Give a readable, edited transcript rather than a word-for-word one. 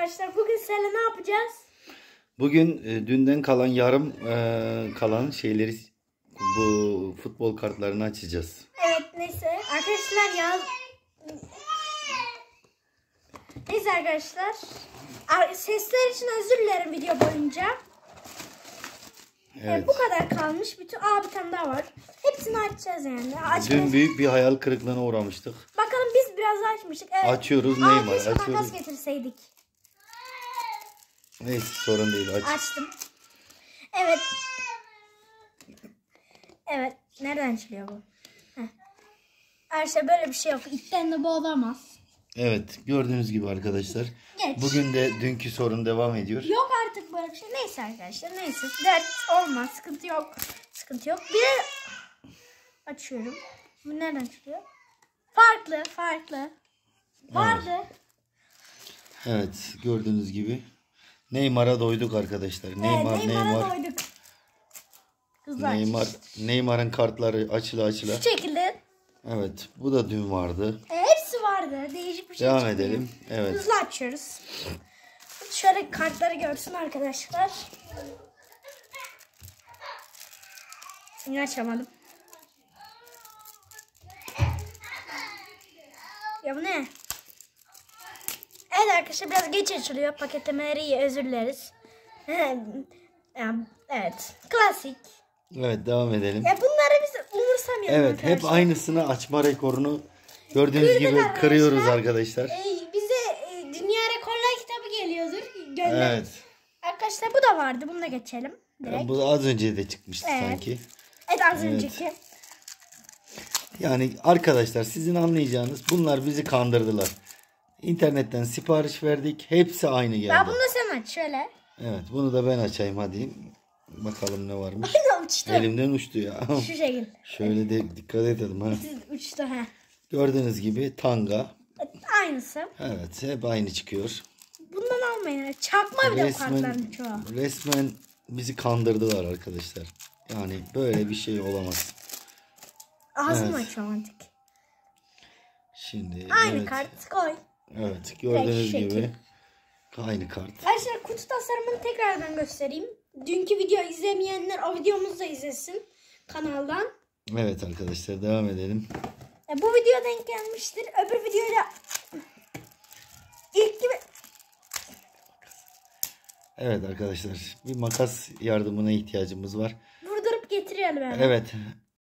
arkadaşlar. Bugün seninle ne yapacağız? Bugün dünden kalan yarım kalan şeyleri, bu futbol kartlarını açacağız. Evet, neyse arkadaşlar ya. Neyse arkadaşlar. Sesler için özür dilerim video boyunca. Evet. Bu kadar kalmış. Bir tane daha var. Hepsini açacağız yani. Dün büyük bir hayal kırıklığına uğramıştık. Bakalım biz biraz açmıştık. Evet. Açıyoruz, Neymar keşke açıyoruz. makas getirseydik. Neyse, sorun değil, aç. Açtım. Evet. Evet. Nereden çıkıyor bu? Arkadaşlar böyle bir şey yok. İpten de bu olamaz. Evet, gördüğünüz gibi arkadaşlar. Geç. Bugün de dünkü sorun devam ediyor. Yok artık böyle bir şey. Neyse arkadaşlar, neyse. Dert olmaz. Sıkıntı yok. Sıkıntı yok. Bir de açıyorum. Bu nereden çıkıyor? Farklı. Vardı. Evet, gördüğünüz gibi Neymar'a doyduk arkadaşlar. Neymar'a doyduk. Kızlar. Neymar'ın kartları açıla. Şu şekilde. Evet, bu da dün vardı. Hepsi vardı. Değişik bir şey Devam çıkmıyor. edelim. Evet. Hızlı açıyoruz. Şöyle kartları görsün arkadaşlar. Yine açamadım. Ya bu ne? Evet arkadaşlar, biraz geç açılıyor. Paketlemeleri iyi, özür dileriz. Evet. Klasik. Evet, devam edelim. Ya bunları biz umursamıyoruz Evet, arkadaşlar. hep aynısını açma rekorunu gördüğünüz Kırdık gibi arkadaşlar. kırıyoruz arkadaşlar. Bize Dünya Rekorlar kitabı geliyordur. Gönder. Evet. Arkadaşlar bu da vardı. Bunu da geçelim. Direkt. Bu az önce de çıkmıştı Evet. sanki. Evet, az önceki. Yani arkadaşlar, sizin anlayacağınız, bunlar bizi kandırdılar. İnternetten sipariş verdik. Hepsi aynı geldi. Ya bunu da sen aç şöyle. Evet, bunu da ben açayım hadi. Bakalım ne varmış. Aynı uçtu. Elimden uçtu ya. Şu şekil. Şöyle de dikkat edelim ha. Uçtu ha. Gördüğünüz gibi tanga. Aynısı. Evet, hep aynı çıkıyor. Bundan almayın. Çakma bile o kartların çoğu. Resmen bizi kandırdılar arkadaşlar. Yani böyle bir şey olamaz. Ağzımı açıyorum artık. Şimdi Aynı evet. kart koy. Evet, gördüğünüz Şekil. gibi aynı kart. Arkadaşlar kutu tasarımını tekrardan göstereyim. Dünkü videoyu izlemeyenler o videomuzu da izlesin kanaldan. Evet arkadaşlar, devam edelim. Bu video denk gelmiştir. Öbür videoyla ilk gibi. Evet arkadaşlar, bir makas yardımına ihtiyacımız var. Vurdurup getiriyorum ben. Evet,